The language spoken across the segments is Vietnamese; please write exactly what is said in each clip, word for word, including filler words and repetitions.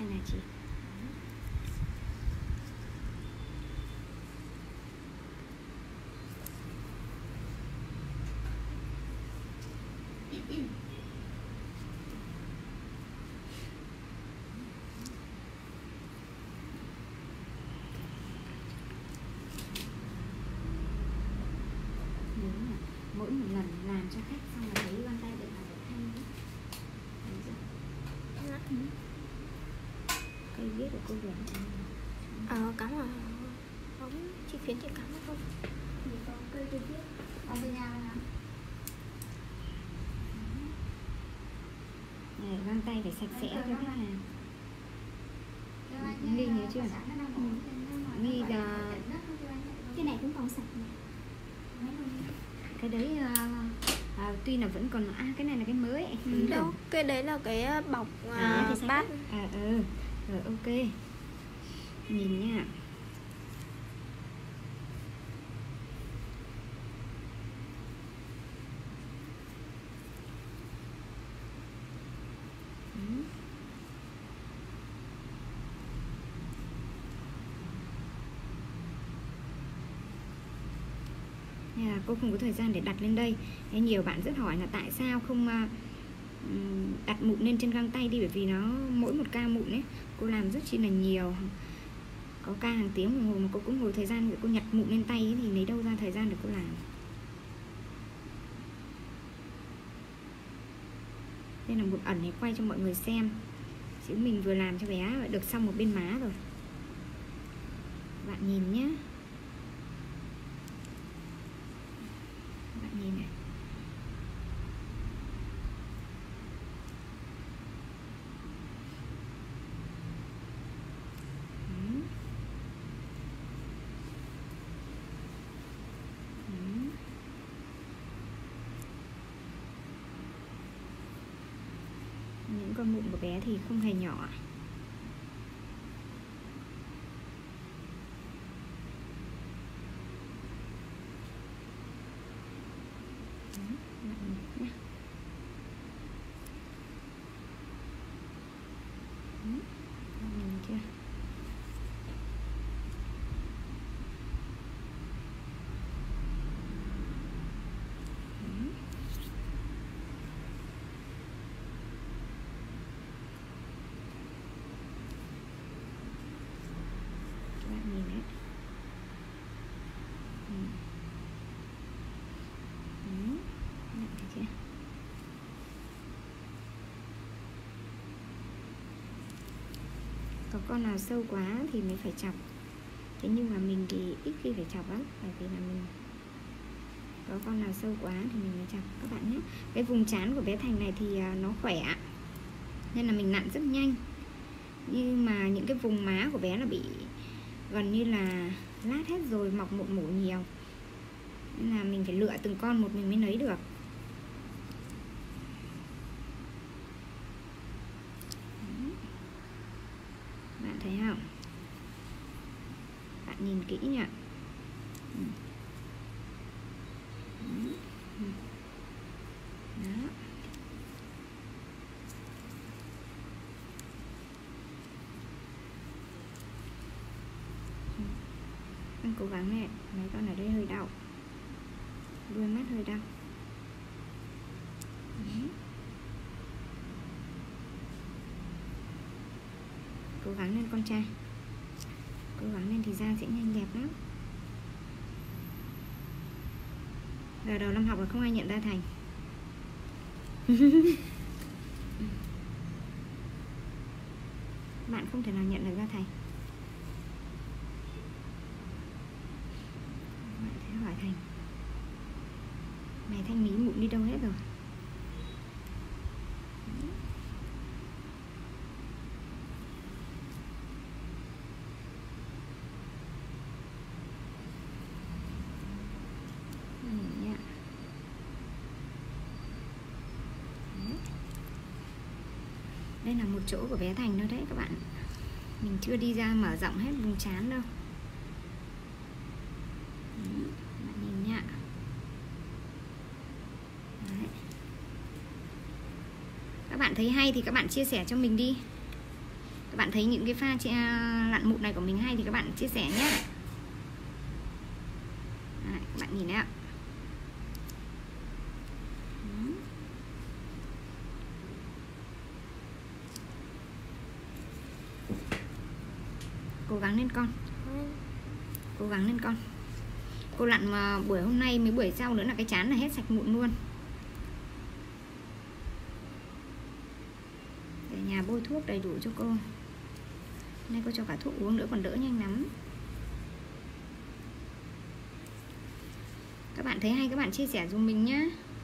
nè chị. Mỗi một lần làm cho khách xong là thấy găng tay được là được thanh nữa. Cây viết của cô Huyền. Ờ, cắm à? Không, chị phiến chị cắm không? Thì có cây cây viết ở bên nhau hả? Này, găng tay phải sạch sẽ cho khách hàng. Nghi nhớ chưa? Ừ. Nghi là cái này cũng còn sạch này. Cái đấy à, à, tuy là vẫn còn à, cái này là cái mới ấy. Ừ, đâu, cái đấy là cái bọc à, à, thì bát. À ừ, rồi ok. Nhìn nha. Ừ. À, cô không có thời gian để đặt lên đây. Thế nhiều bạn rất hỏi là tại sao không uh, đặt mụn lên trên găng tay đi, bởi vì nó mỗi một ca mụn ấy cô làm rất chi là nhiều, có ca hàng tiếng đồng hồ mà cô cũng ngồi thời gian để cô nhặt mụn lên tay ấy, thì lấy đâu ra thời gian để cô làm. Đây là mụn ẩn này, quay cho mọi người xem, chứ mình vừa làm cho bé được xong một bên má rồi. Bạn nhìn nhé, bạn nhìn này. Ừ. Ừ. Những con mụn của bé thì không hề nhỏ. Có con nào sâu quá thì mới phải chọc. Thế nhưng mà mình thì ít khi phải chọc lắm, bởi vì là mình có con nào sâu quá thì mình mới chọc các bạn nhé. Cái vùng trán của bé Thành này thì nó khỏe nên là mình nặn rất nhanh. Nhưng mà những cái vùng má của bé là bị gần như là lát hết rồi, mọc mụn mủ nhiều, nên là mình phải lựa từng con một mình mới lấy được. Bạn thấy không? Bạn nhìn kỹ nhỉ. Đó. Anh cố gắng nè, mấy con ở đây hơi đau, đuôi mắt hơi đau. Cố gắng lên con trai, cố gắng lên thì da sẽ nhanh đẹp lắm. Giờ đầu năm học là không ai nhận ra Thành. Bạn không thể nào nhận được ra Thành. Bạn sẽ hỏi Thành, mày Thanh Mí mụn đi đâu hết rồi? Đây là một chỗ của bé Thành nữa đấy các bạn. Mình chưa đi ra mở rộng hết vùng trán đâu. Đấy, bạn nhìn nhá. Đấy. Các bạn thấy hay thì các bạn chia sẻ cho mình đi. Các bạn thấy những cái pha lặn mụn này của mình hay thì các bạn chia sẻ nhé. Đấy, các bạn nhìn đấy ạ. Cố gắng lên con. Cố gắng lên con. Cô lặn mà buổi hôm nay mấy buổi sau nữa là cái chán là hết sạch mụn luôn. Để nhà bôi thuốc đầy đủ cho cô. Nay cô cho cả thuốc uống nữa còn đỡ nhanh lắm. Các bạn thấy hay các bạn chia sẻ giúp mình nhé.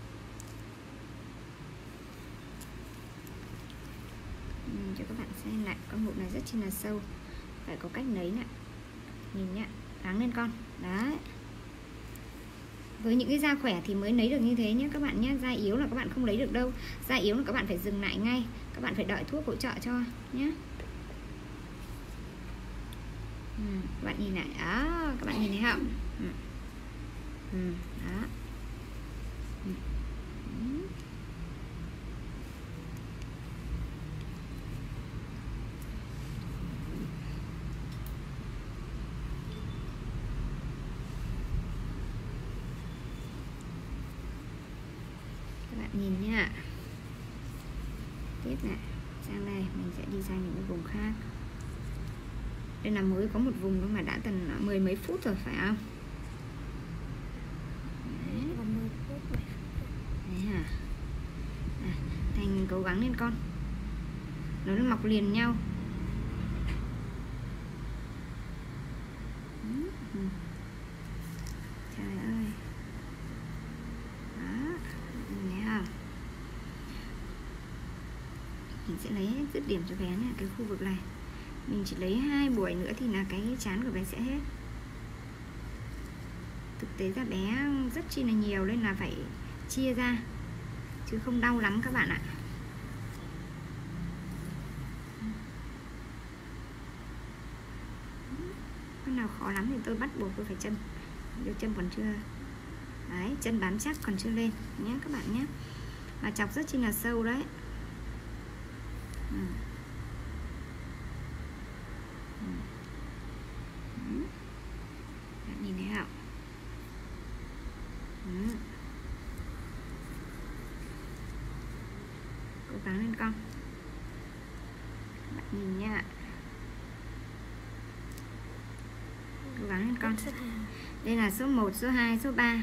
Cho các bạn xem lại, con mụn này rất chi là sâu, phải có cách nấy nè. Nhìn nhá, gắng lên con. Đấy. Với những cái da khỏe thì mới lấy được như thế nhé các bạn nhé. Da yếu là các bạn không lấy được đâu. Da yếu là các bạn phải dừng lại ngay. Các bạn phải đợi thuốc hỗ trợ cho nhé. Ừ, các bạn nhìn lại. Đó, các bạn nhìn thấy không? Ừ. Ừ, đó. Ừ. Ừ. Nhìn nha. Tiếp này, sang đây mình sẽ đi sang những cái vùng khác. Đây là mới có một vùng thôi mà đã tầm mười mấy phút rồi phải không? Đấy. Đấy hả? À, Thành cố gắng lên con. Nó mọc liền nhau. Ừ. Trời ơi. Mình sẽ lấy dứt điểm cho bé này, cái khu vực này. Mình chỉ lấy hai buổi nữa thì là cái chán của bé sẽ hết. Thực tế ra bé rất chi là nhiều nên là phải chia ra, chứ không đau lắm các bạn ạ. Cái nào khó lắm thì tôi bắt buộc tôi phải chân. Đôi chân còn chưa. Đấy, chân bám chắc còn chưa lên nhé các bạn nhé. Và chọc rất chi là sâu đấy. Ừ. Ừ. Ừ. Bạn nhìn thấy không? Ừ. Cố gắng lên con. Bạn nhìn nha. Cố gắng lên con. Đây là số một, số hai, số ba.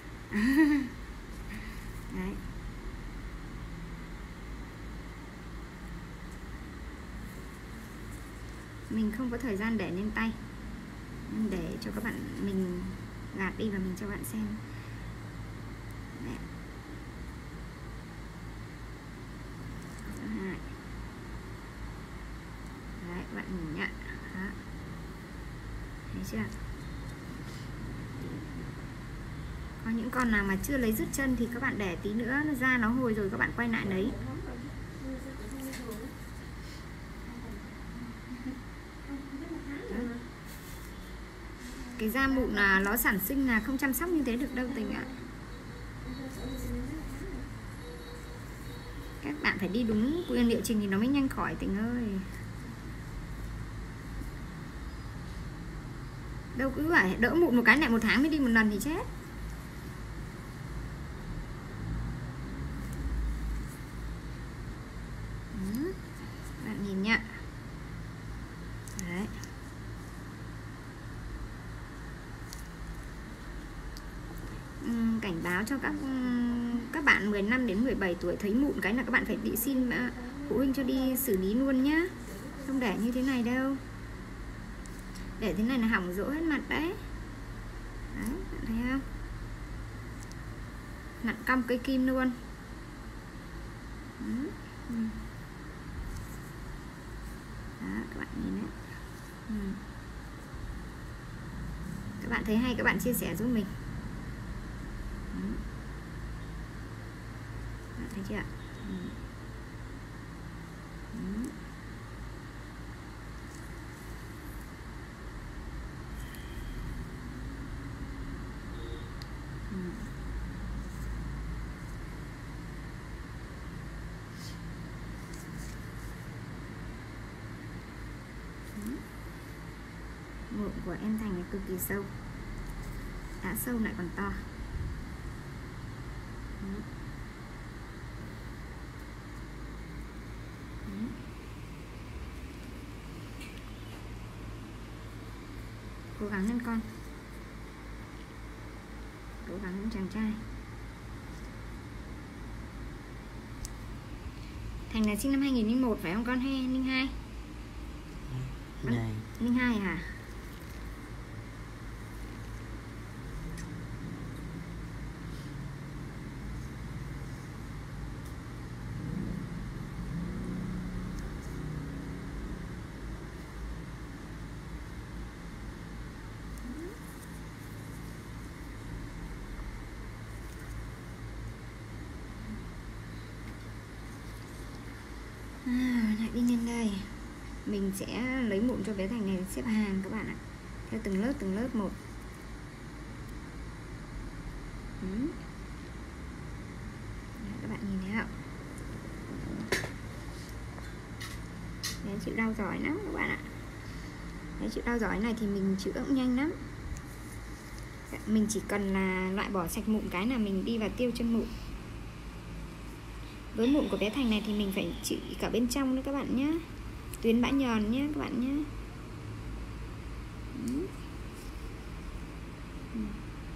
Đấy. Mình không có thời gian để lên tay, để cho các bạn mình gạt đi và mình cho bạn xem. Đấy. Đấy, bạn nhìn nhá. Đó. Thấy chưa? Có những con nào mà chưa lấy dứt chân thì các bạn để tí nữa nó ra nó hồi rồi các bạn quay lại lấy. Cái da mụn là nó sản sinh là không chăm sóc như thế được đâu Tình ạ. Các bạn phải đi đúng nguyên liệu trình thì nó mới nhanh khỏi Tình ơi. Đâu cứ phải đỡ mụn một cái lại một tháng mới đi một lần thì chết. Ừ. Bạn nhìn nhá. Đấy. Cảnh báo cho các các bạn mười lăm đến mười bảy tuổi thấy mụn cái là các bạn phải đi xin phụ huynh cho đi xử lý luôn nhá. Không để như thế này đâu. Để thế này là hỏng rỗ hết mặt đấy. Đấy, bạn thấy không? Nặn cong cây kim luôn. Đó, các bạn nhìn đấy. Các bạn thấy hay các bạn chia sẻ giúp mình. Bạn thấy chưa ạ? Ừ. Ừ. Ừ. Mụn của em Thành này cực kỳ sâu, đã sâu lại còn to. Đấy. Đấy. Cố gắng lên con, cố gắng lên chàng trai. Thành là sinh năm hai nghìn lẻ một phải không con, hay linh hai? Này. linh hai hả? À, lại đi lên đây. Mình sẽ lấy mụn cho bé Thành này xếp hàng các bạn ạ, theo từng lớp từng lớp một. Ừ. Đấy, các bạn nhìn thấy không? Đấy, chịu đau giỏi lắm các bạn ạ. Đấy, chịu đau giỏi này thì mình chữa cũng nhanh lắm. Mình chỉ cần là loại bỏ sạch mụn cái là mình đi vào tiêu chân mụn. Với mụn của bé Thành này thì mình phải trị cả bên trong nữa các bạn nhé, tuyến bã nhờn nhé các bạn nhé. Ừ. Ừ.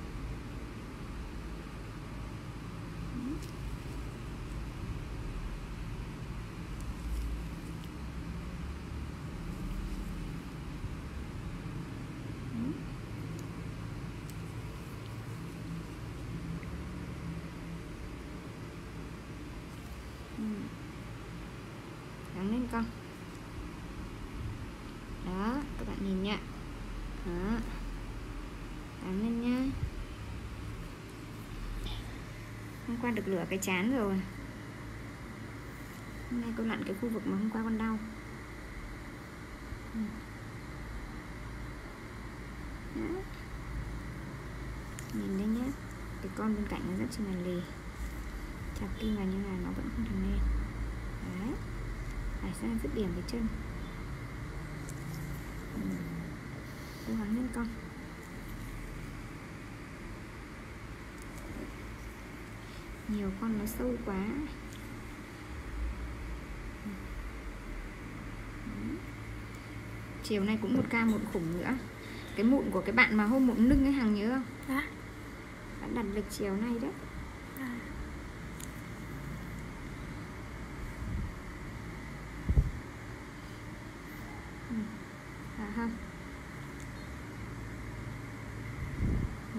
Gắng lên con. Đó, các bạn nhìn nhá. Đó. Gắng lên nhá. Hôm qua được lửa cái chán rồi. Hôm nay cô lặn cái khu vực mà hôm qua con đau. Đó. Nhìn đây nhá. Cái con bên cạnh nó rất là lì. Chặt kim vào nhưng mà nó vẫn không thành lên. Đấy. Phải sang dứt điểm cái chân. Ừ. Cố gắng lên con. Nhiều con nó sâu quá. Ừ. Chiều nay cũng một ca mụn khủng nữa. Cái mụn của cái bạn mà hôm mụn lưng ấy Hằng nhớ không? Dạ. Bạn đặt lịch chiều nay đấy. À. Ừ. À ha. Ừ.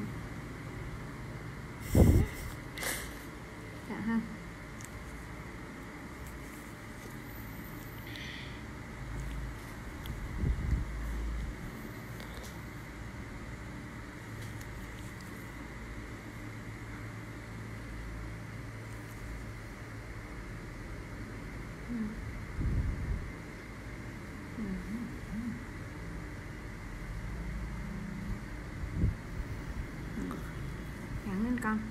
Dạ ha. Ừ. Ừ. Gắng lên con.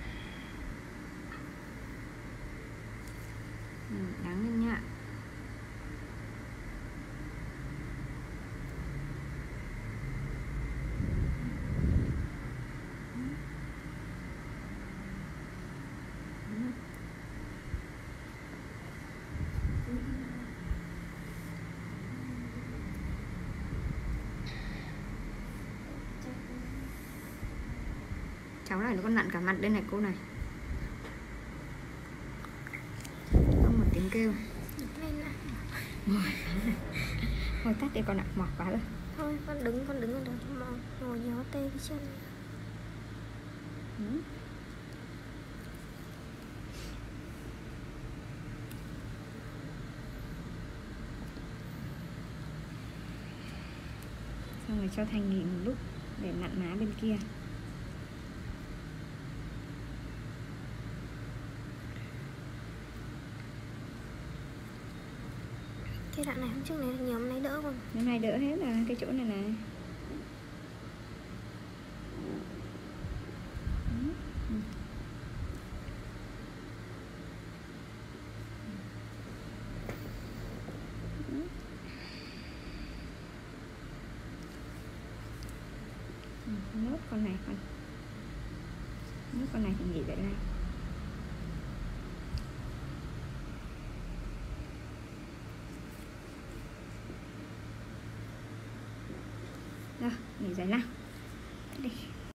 Ừ, gắng lên nha. Cháu này nó còn nặn cả mặt đây này cô này. Không một tiếng kêu. Ngồi tắt đi con ạ, mỏi quá rồi. Thôi con đứng con đứng ở đó mà ngồi nhó tê cái chân. Ừ. Xong rồi cho Thành nghỉ một lúc để nặn má bên kia. Cái đoạn này hôm trước này nhiều, hôm nay đỡ không? Hôm nay đỡ hết là cái chỗ này này. nốt con này con nốt con này thì nghỉ dậy này. Rồi, nghỉ dậy nào. Đi.